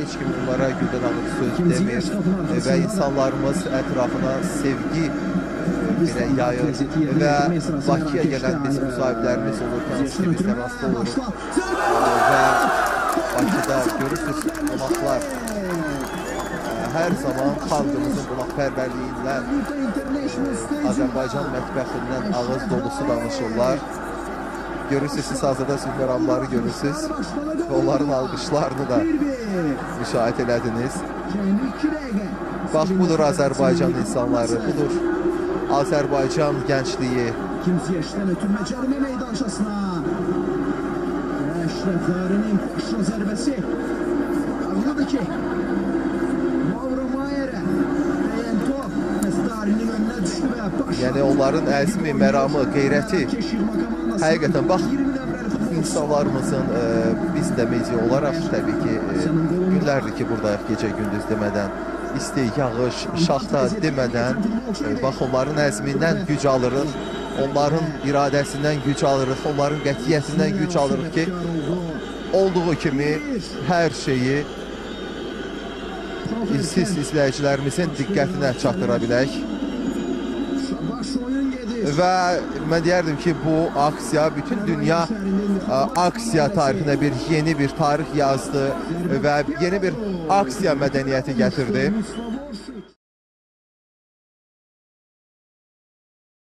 heç kim onlara güldən alıb söz demir və insanlarımız ətrafına sevgi belə yayır və Bakıya gələn biz müsahiblərimiz olur, hansı ki biz təmasda oluruq və Bakıda görürsünüz qonaqlar hər zaman xalqımızın qonaqpərvərliyindən, Azərbaycan mətbəxindən ağız dolusu danışırlar. Görürsünüz, siz hazırda süfəramları görürsünüz və onların alqışlarını da müşahidə elədiniz. Bax, budur Azərbaycan insanları, budur Azərbaycan gəncliyi. Kimsiyəşdən ötürmə cərimə meydançasına. Əşrəflərinin başına zərbəsi. Anladı ki, Mauro Mayerə dəyən top Məstarinin önünə düşdü və başladı. Yəni onların əzmi, məramı, qeyrəti həqiqətən, bax, insanlarımızın biz də media olaraq təbii ki, günlərdir ki, buradayıq gecə gündüz demədən, isti, yağış, şaxta demədən, bax, onların əzmindən güc alırıq, onların iradəsindən güc alırıq, onların qətiyyətindən güc alırıq ki, olduğu kimi hər şeyi siz izləyicilərimizin diqqətinə çatdıra bilək. Və mən deyərdim ki, bu aksiya bütün dünya aksiya tarixinə yeni bir tarix yazdı və yeni bir aksiya mədəniyyəti gətirdi.